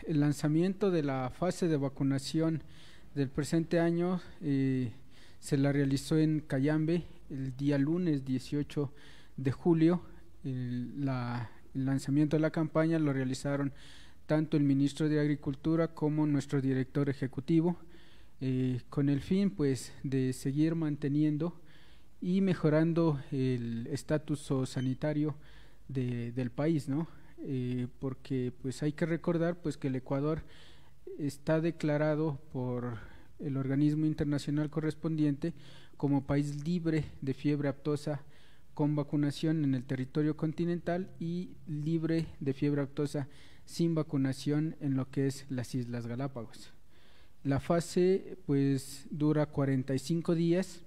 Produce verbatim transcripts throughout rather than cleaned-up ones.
el lanzamiento de la fase de vacunación del presente año eh, se la realizó en Cayambe el día lunes dieciocho de julio. El, la, el lanzamiento de la campaña lo realizaron tanto el ministro de Agricultura como nuestro director ejecutivo, eh, con el fin pues de seguir manteniendo y mejorando el estatus sanitario de, del país, ¿no? Eh, porque pues hay que recordar pues que el Ecuador está declarado por el organismo internacional correspondiente como país libre de fiebre aftosa con vacunación en el territorio continental y libre de fiebre aftosa sin vacunación en lo que es las Islas Galápagos. La fase pues dura cuarenta y cinco días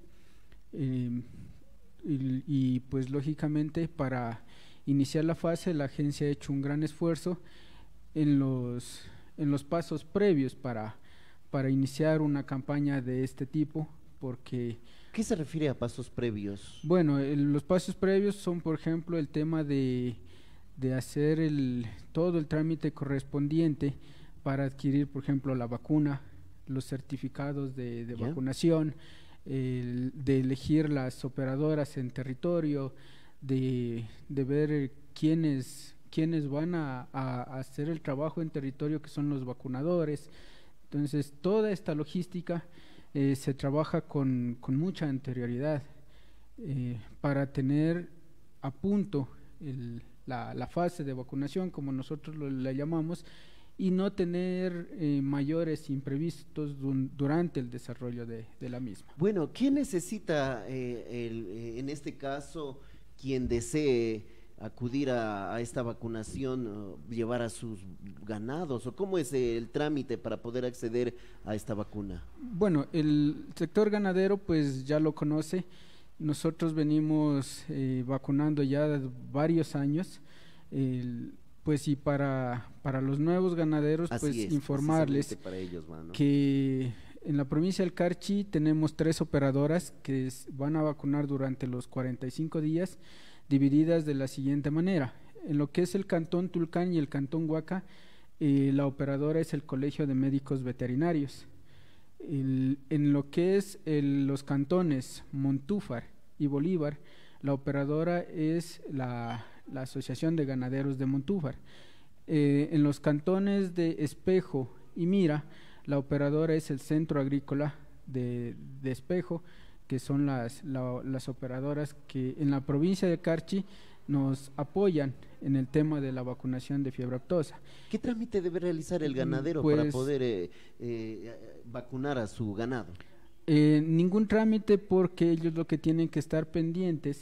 eh, y, y pues lógicamente para iniciar la fase la agencia ha hecho un gran esfuerzo en los, en los pasos previos para, para iniciar una campaña de este tipo, porque… ¿Qué se refiere a pasos previos? Bueno, el, los pasos previos son, por ejemplo, el tema de, de hacer el, todo el trámite correspondiente para adquirir, por ejemplo, la vacuna, los certificados de, de vacunación, el, de elegir las operadoras en territorio, de, de ver quiénes, quiénes van a, a hacer el trabajo en territorio, que son los vacunadores. Entonces, toda esta logística eh, se trabaja con, con mucha anterioridad eh, para tener a punto el, la, la fase de vacunación, como nosotros lo, la llamamos, y no tener eh, mayores imprevistos durante el desarrollo de, de la misma. Bueno, ¿quién necesita, eh, el, eh, en este caso, quien desee acudir a, a esta vacunación, o llevar a sus ganados, o cómo es el trámite para poder acceder a esta vacuna? Bueno, el sector ganadero pues ya lo conoce. Nosotros venimos eh, vacunando ya varios años, el, pues y para, para los nuevos ganaderos Así pues es, informarles para ellos, ¿no? que en la provincia del Carchi tenemos tres operadoras que es, van a vacunar durante los cuarenta y cinco días, divididas de la siguiente manera. En lo que es el cantón Tulcán y el cantón Huaca, eh, la operadora es el Colegio de Médicos Veterinarios. El, en lo que es el, los cantones Montúfar y Bolívar, la operadora es la, la Asociación de Ganaderos de Montúfar. Eh, en los cantones de Espejo y Mira, la operadora es el Centro Agrícola de, de Espejo, que son las, la, las operadoras que en la provincia de Carchi nos apoyan en el tema de la vacunación de fiebre aftosa. ¿Qué trámite debe realizar el ganadero pues, para poder eh, eh, vacunar a su ganado? Eh, ningún trámite, porque ellos lo que tienen que estar pendientes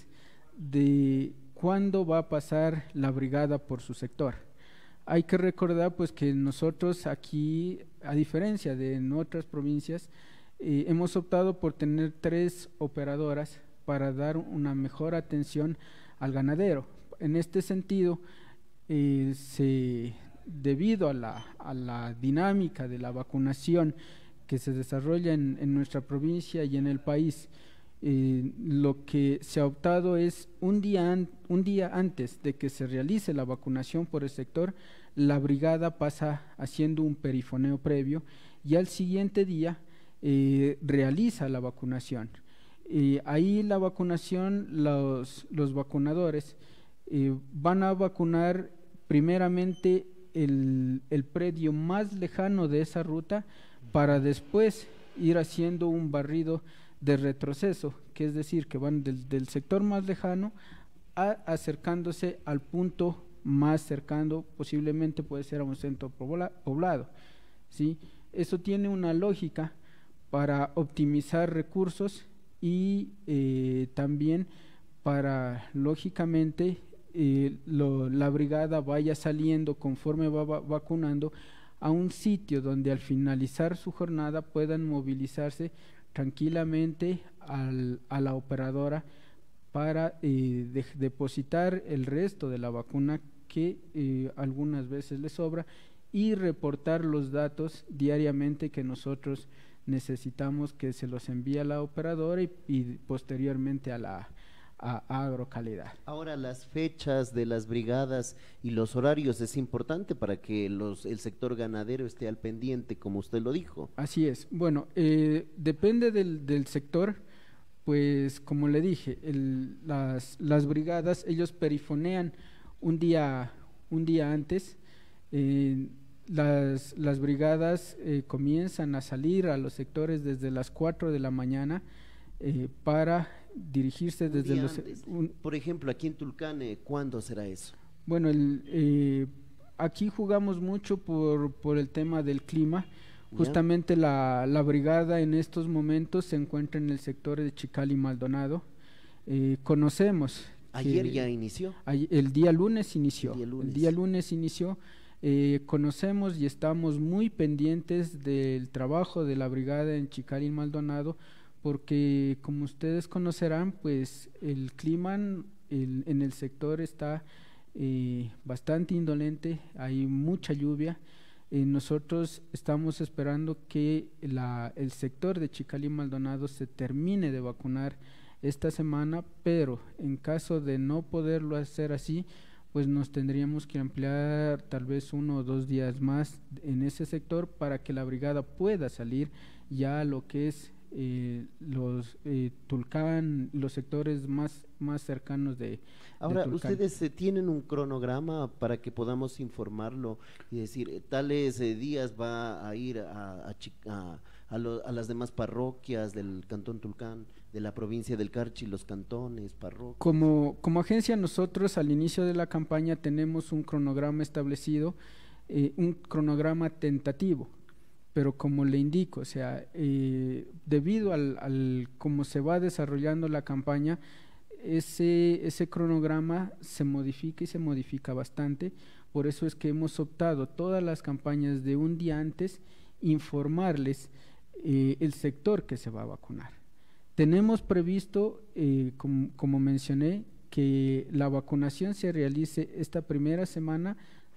de cuándo va a pasar la brigada por su sector. Hay que recordar pues que nosotros aquí, a diferencia de en otras provincias, eh, hemos optado por tener tres operadoras para dar una mejor atención al ganadero. En este sentido, eh, se, debido a la, a la dinámica de la vacunación que se desarrolla en, en nuestra provincia y en el país, eh, lo que se ha optado es un día, an, un día antes de que se realice la vacunación por el sector, la brigada pasa haciendo un perifoneo previo y al siguiente día eh, realiza la vacunación. Eh, ahí la vacunación, los, los vacunadores eh, van a vacunar primeramente el, el predio más lejano de esa ruta, para después ir haciendo un barrido de retroceso, que es decir, que van del, del sector más lejano a, acercándose al punto más cercano, posiblemente puede ser a un centro poblado, ¿sí? Eso tiene una lógica para optimizar recursos y eh, también para, lógicamente, eh, lo, la brigada vaya saliendo conforme va, va vacunando a un sitio donde al finalizar su jornada puedan movilizarse tranquilamente al, a la operadora para eh, de, depositar el resto de la vacuna que eh, algunas veces les sobra y reportar los datos diariamente que nosotros necesitamos, que se los envíe a la operadora y, y posteriormente a la, a, a agrocalidad. Ahora, las fechas de las brigadas y los horarios es importante para que los, el sector ganadero esté al pendiente, como usted lo dijo. Así es. Bueno, eh, depende del, del sector, pues como le dije, el, las, las brigadas, ellos perifonean un día, un día antes. Eh, las, las brigadas eh, comienzan a salir a los sectores desde las cuatro de la mañana eh, para dirigirse Un desde día los... antes. un- Por ejemplo, aquí en Tulcán, eh, ¿cuándo será eso? bueno, el, eh, aquí jugamos mucho por, por el tema del clima. ¿Ya? Justamente la, la brigada en estos momentos se encuentra en el sector de Chical y Maldonado. Eh, conocemos Ayer que ya inició. ay- el día lunes inició. El día lunes. El día lunes inició. Eh, conocemos y estamos muy pendientes del trabajo de la brigada en Chical y Maldonado, porque como ustedes conocerán, pues el clima en el, en el sector está eh, bastante indolente, hay mucha lluvia. Eh, nosotros estamos esperando que la, el sector de Chical y Maldonado se termine de vacunar esta semana, pero en caso de no poderlo hacer así, pues nos tendríamos que ampliar tal vez uno o dos días más en ese sector para que la brigada pueda salir ya a lo que es eh, los eh, Tulcán, los sectores más, más cercanos de, de Ahora, Tulcán. ustedes eh, tienen un cronograma para que podamos informarlo y decir, eh, tales eh, días va a ir a, a, Chi- a- a lo- a las demás parroquias del Cantón Tulcán, de la provincia del Carchi, los cantones, parroquias. Como, como agencia nosotros al inicio de la campaña tenemos un cronograma establecido, eh, un cronograma tentativo, pero como le indico, o sea, eh, debido al, al cómo se va desarrollando la campaña, ese, ese cronograma se modifica y se modifica bastante. Por eso es que hemos optado todas las campañas de un día antes, informarles eh, el sector que se va a vacunar. Tenemos previsto, eh, como, como mencioné, que la vacunación se realice esta primera semana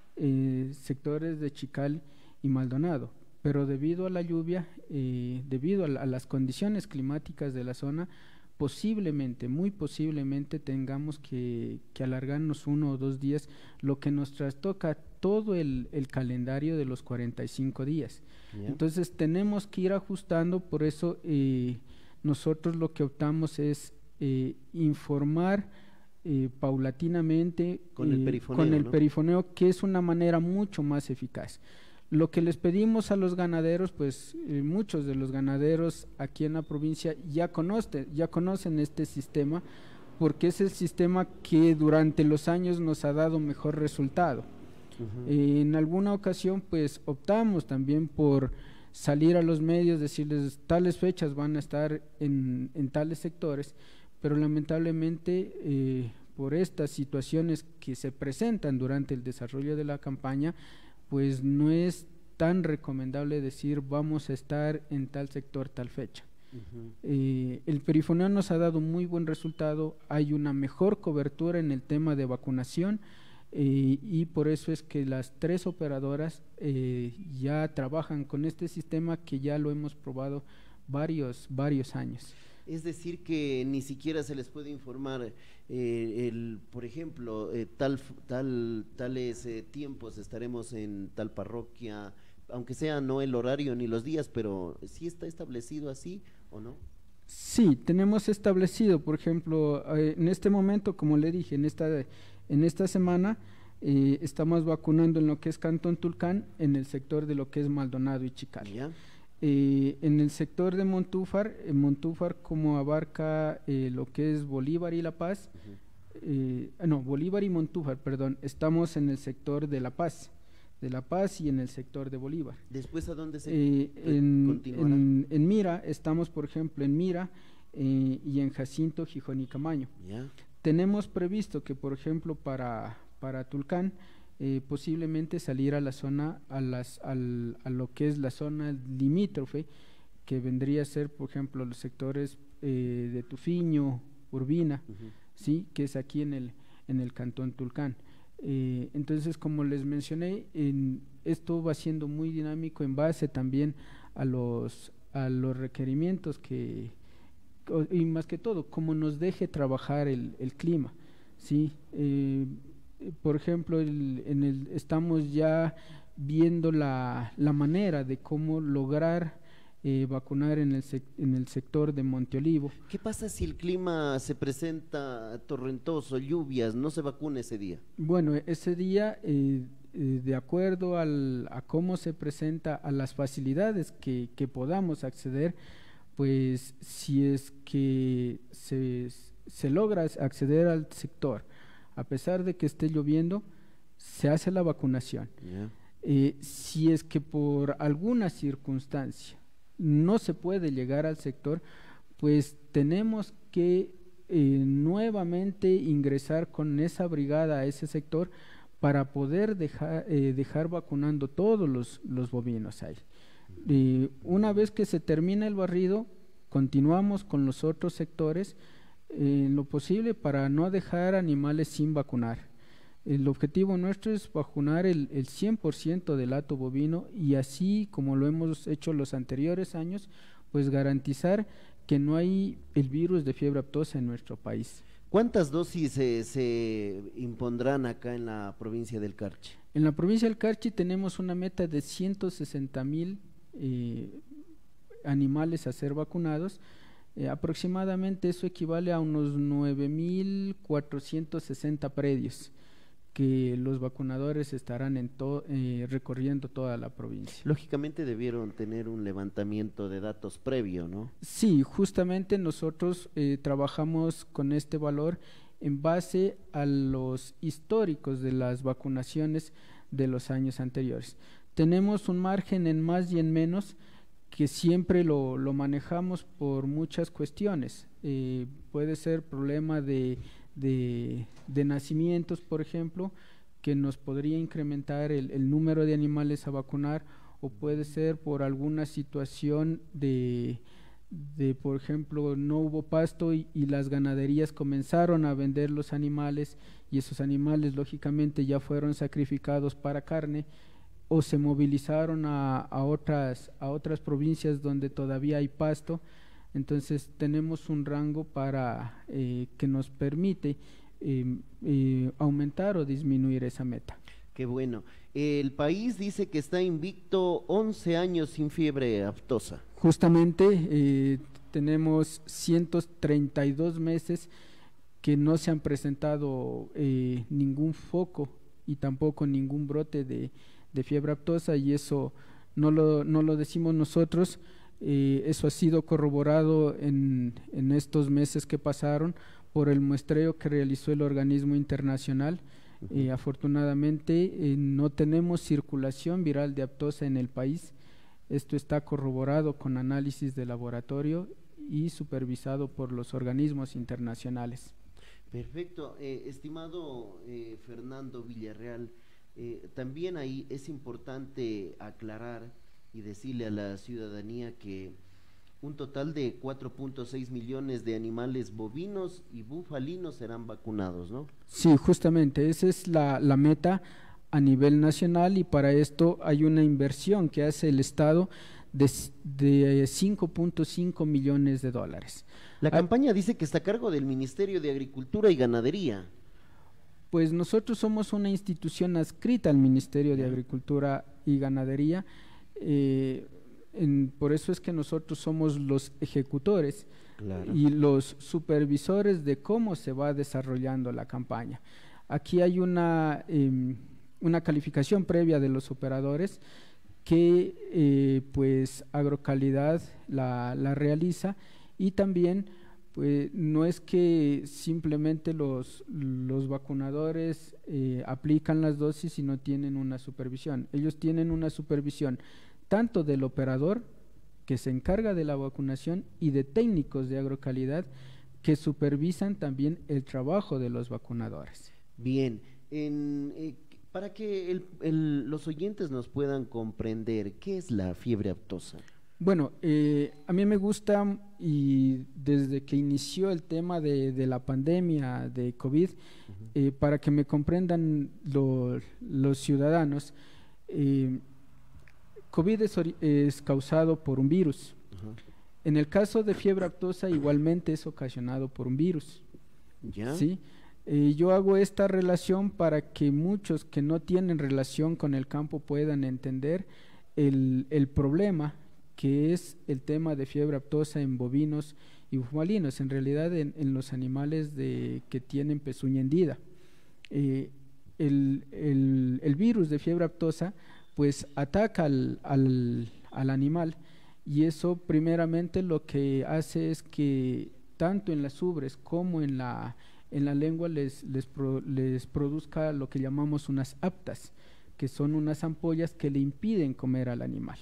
eh, sectores de Chical y Maldonado, pero debido a la lluvia, eh, debido a, la, a las condiciones climáticas de la zona, posiblemente, muy posiblemente tengamos que, que alargarnos uno o dos días, lo que nos trastoca todo el, el calendario de los cuarenta y cinco días. ¿Ya? Entonces tenemos que ir ajustando, por eso eh, nosotros lo que optamos es eh, informar eh, paulatinamente Con el eh, perifoneo, con el ¿no? perifoneo, que es una manera mucho más eficaz. Lo que les pedimos a los ganaderos, pues eh, muchos de los ganaderos aquí en la provincia ya conocen, ya conocen este sistema, porque es el sistema que durante los años nos ha dado mejor resultado. Ujú. Eh, en alguna ocasión pues optamos también por salir a los medios, decirles tales fechas van a estar en, en tales sectores, pero lamentablemente eh, por estas situaciones que se presentan durante el desarrollo de la campaña, pues no es tan recomendable decir vamos a estar en tal sector tal fecha. Ujú. Eh, el perifoneo nos ha dado muy buen resultado, hay una mejor cobertura en el tema de vacunación, eh, y por eso es que las tres operadoras eh, ya trabajan con este sistema que ya lo hemos probado varios, varios años. Es decir, que ni siquiera se les puede informar, eh, el, por ejemplo, eh, tal, f- tal, tales eh, tiempos estaremos en tal parroquia, aunque sea no el horario ni los días, pero ¿sí está establecido así o no? Sí, tenemos establecido, por ejemplo, eh, en este momento, como le dije, en esta, en esta semana eh, estamos vacunando en lo que es Cantón Tulcán, en el sector de lo que es Maldonado y Chical. ¿Ya? Eh, en el sector de Montúfar, en Montúfar como abarca eh, lo que es Bolívar y La Paz, Ujú. eh, ah, no, Bolívar y Montúfar, perdón, estamos en el sector de La Paz, de La Paz y en el sector de Bolívar. Después, ¿a dónde se Eh, re- en, continuará? en, en Mira, estamos por ejemplo en Mira eh, y en Jacinto, Gijón y Camaño. ¿Ya? Tenemos previsto que por ejemplo para, para Tulcán eh, posiblemente salir a la zona, a, las, al, a lo que es la zona limítrofe, que vendría a ser por ejemplo los sectores eh, de Tufiño, Urbina, Ujú. sí, que es aquí en el, en el cantón Tulcán. Eh, entonces, como les mencioné, en, esto va siendo muy dinámico en base también a los, a los requerimientos que, y más que todo, cómo nos deje trabajar el, el clima, ¿sí? Eh, por ejemplo, el, en el, estamos ya viendo la, la manera de cómo lograr eh, vacunar en el, sec, en el sector de Monte Olivo. ¿Qué pasa si el clima se presenta torrentoso, lluvias, no se vacuna ese día? Bueno, ese día, eh, eh, de acuerdo al, a cómo se presenta, a las facilidades que, que podamos acceder, pues si es que se, se logra acceder al sector, a pesar de que esté lloviendo, se hace la vacunación. Yeah. Eh, si es que por alguna circunstancia no se puede llegar al sector, pues tenemos que eh, nuevamente ingresar con esa brigada a ese sector para poder dejar, eh, dejar vacunando todos los, los bovinos ahí. Eh, una vez que se termina el barrido, continuamos con los otros sectores eh, en lo posible para no dejar animales sin vacunar. El objetivo nuestro es vacunar el, el cien por ciento del hato bovino y así como lo hemos hecho los anteriores años, pues garantizar que no hay el virus de fiebre aftosa en nuestro país. ¿Cuántas dosis se, se impondrán acá en la provincia del Carchi? En la provincia del Carchi tenemos una meta de ciento sesenta mil eh, animales a ser vacunados. Eh, aproximadamente eso equivale a unos nueve mil cuatrocientos sesenta predios que los vacunadores estarán en to, eh, recorriendo toda la provincia. Lógicamente debieron tener un levantamiento de datos previo, ¿no? Sí, justamente nosotros eh, trabajamos con este valor en base a los históricos de las vacunaciones de los años anteriores. Tenemos un margen en más y en menos que siempre lo, lo manejamos por muchas cuestiones. Eh, puede ser problema de De, de nacimientos, por ejemplo, que nos podría incrementar el, el número de animales a vacunar, o puede ser por alguna situación de, de por ejemplo, no hubo pasto y, y las ganaderías comenzaron a vender los animales y esos animales lógicamente ya fueron sacrificados para carne o se movilizaron a, a, otras, a otras provincias donde todavía hay pasto. Entonces tenemos un rango para eh, que nos permite eh, eh, aumentar o disminuir esa meta. Qué bueno. El país dice que está invicto once años sin fiebre aftosa. Justamente eh, tenemos ciento treinta y dos meses que no se han presentado eh, ningún foco y tampoco ningún brote de, de fiebre aftosa, y eso no lo, no lo decimos nosotros. Eh, eso ha sido corroborado en, en estos meses que pasaron por el muestreo que realizó el organismo internacional. Uh-huh. Eh, afortunadamente eh, no tenemos circulación viral de aftosa en el país. Esto está corroborado con análisis de laboratorio y supervisado por los organismos internacionales. Perfecto. Eh, estimado eh, Fernando Villarreal, eh, también ahí es importante aclarar y decirle a la ciudadanía que un total de cuatro punto seis millones de animales bovinos y bufalinos serán vacunados, ¿no? Sí, justamente, esa es la, la meta a nivel nacional, y para esto hay una inversión que hace el Estado de, de cinco punto cinco millones de dólares. La ah, campaña dice que está a cargo del Ministerio de Agricultura y Ganadería. Pues nosotros somos una institución adscrita al Ministerio de Agricultura y Ganadería. Eh, en, por eso es que nosotros somos los ejecutores, claro, y los supervisores de cómo se va desarrollando la campaña. Aquí hay una, eh, una calificación previa de los operadores que eh, pues Agrocalidad la, la realiza, y también pues no es que simplemente los, los vacunadores eh, aplican las dosis y no tienen una supervisión. Ellos tienen una supervisión tanto del operador que se encarga de la vacunación y de técnicos de agrocalidad que supervisan también el trabajo de los vacunadores. Bien, en, eh, para que el, el, los oyentes nos puedan comprender, ¿qué es la fiebre aftosa? Bueno, eh, a mí me gusta, y desde que inició el tema de, de la pandemia de COVID, uh-huh. eh, para que me comprendan lo, los ciudadanos, eh, COVID es, es causado por un virus. Uh-huh. En el caso de fiebre aftosa igualmente es ocasionado por un virus. ¿Ya? ¿Sí? Eh, yo hago esta relación para que muchos que no tienen relación con el campo puedan entender el, el problema que es el tema de fiebre aftosa en bovinos y bufalinos, en realidad en, en los animales de, que tienen pezuña hendida. Eh, el, el, el virus de fiebre aftosa pues ataca al, al, al animal, y eso primeramente lo que hace es que tanto en las ubres como en la, en la lengua les, les, pro, les produzca lo que llamamos unas aptas, que son unas ampollas que le impiden comer al animal.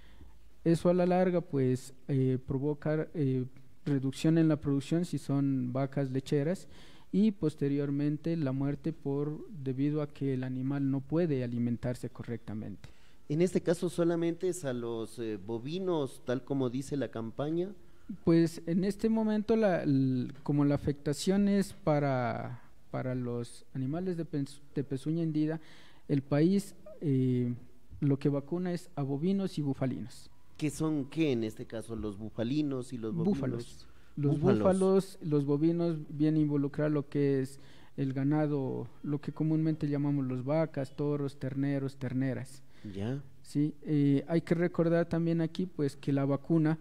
Eso a la larga pues eh, provoca eh, reducción en la producción si son vacas lecheras, y posteriormente la muerte por debido a que el animal no puede alimentarse correctamente. En este caso solamente es a los eh, bovinos, tal como dice la campaña. Pues en este momento la, l, como la afectación es para, para los animales de, pe, de pezuña hendida, el país eh, lo que vacuna es a bovinos y bufalinos. ¿Qué son qué en este caso? ¿Los bufalinos y los bovinos? Búfalos. Los búfalos, búfalos, los bovinos vienen a involucrar lo que es el ganado, lo que comúnmente llamamos los vacas, toros, terneros, terneras. Ya. Sí, eh, hay que recordar también aquí pues que la vacuna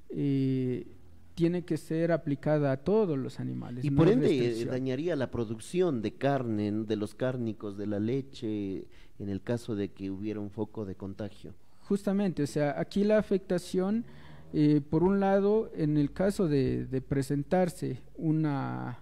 eh, tiene que ser aplicada a todos los animales. Y no por hay ende eh, restricción. dañaría la producción de carne, ¿no? De los cárnicos, de la leche, en el caso de que hubiera un foco de contagio. Justamente, o sea, aquí la afectación, eh, por un lado, en el caso de, de presentarse una,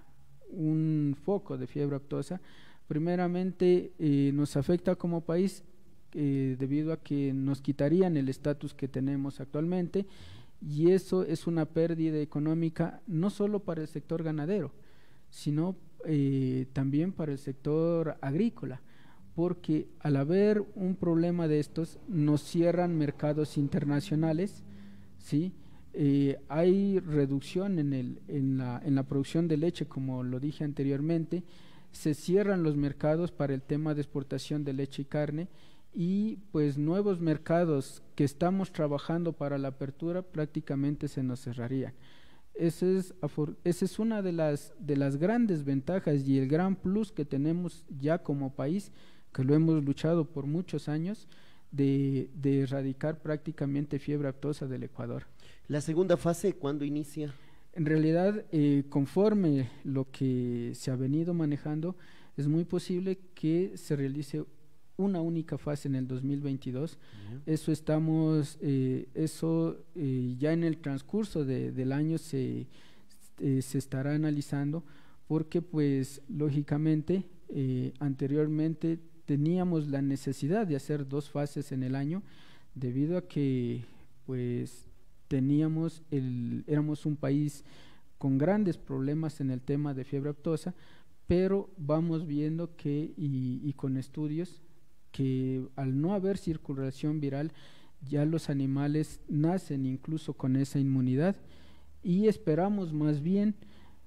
un foco de fiebre aftosa, primeramente eh, nos afecta como país eh, debido a que nos quitarían el estatus que tenemos actualmente, y eso es una pérdida económica no solo para el sector ganadero, sino eh, también para el sector agrícola, porque al haber un problema de estos nos cierran mercados internacionales, ¿sí? Eh, hay reducción en, el, en, la, en la producción de leche, como lo dije anteriormente, se cierran los mercados para el tema de exportación de leche y carne, y pues nuevos mercados que estamos trabajando para la apertura prácticamente se nos cerrarían. Esa es, esa es una de las, de las grandes ventajas y el gran plus que tenemos ya como país, que lo hemos luchado por muchos años, de, de erradicar prácticamente fiebre aftosa del Ecuador. ¿La segunda fase cuándo inicia? En realidad, eh, conforme lo que se ha venido manejando, es muy posible que se realice una única fase en el dos mil veintidós. Uh-huh. Eso estamos, eh, eso eh, ya en el transcurso de, del año se, eh, se estará analizando, porque pues lógicamente eh, anteriormente teníamos la necesidad de hacer dos fases en el año, debido a que pues teníamos el, éramos un país con grandes problemas en el tema de fiebre aftosa, pero vamos viendo que y, y con estudios que al no haber circulación viral ya los animales nacen incluso con esa inmunidad, y esperamos más bien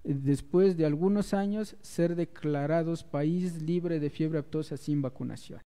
después de algunos años ser declarados país libre de fiebre aftosa sin vacunación.